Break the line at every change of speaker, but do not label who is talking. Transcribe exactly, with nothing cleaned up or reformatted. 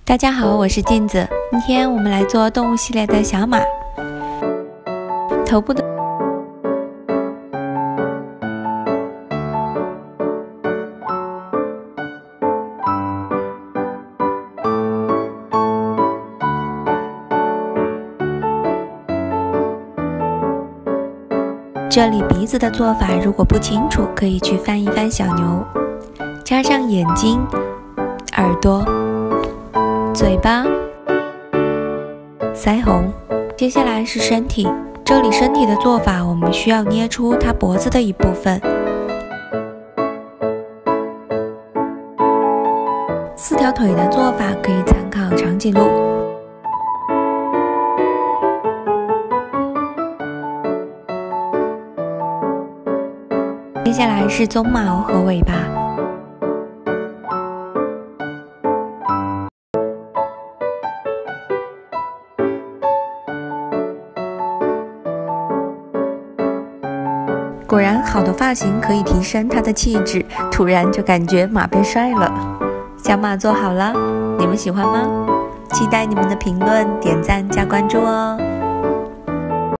大家好，我是镜子。今天我们来做动物系列的小马。头部的这里鼻子的做法如果不清楚，可以去翻一翻小牛，加上眼睛、耳朵、嘴巴、腮红。接下来是身体，这里身体的做法，我们需要捏出它脖子的一部分。四条腿的做法可以参考长颈鹿。接下来是鬃毛和尾巴。果然，好的发型可以提升它的气质，突然就感觉马变帅了。小马做好了，你们喜欢吗？期待你们的评论、点赞加关注哦。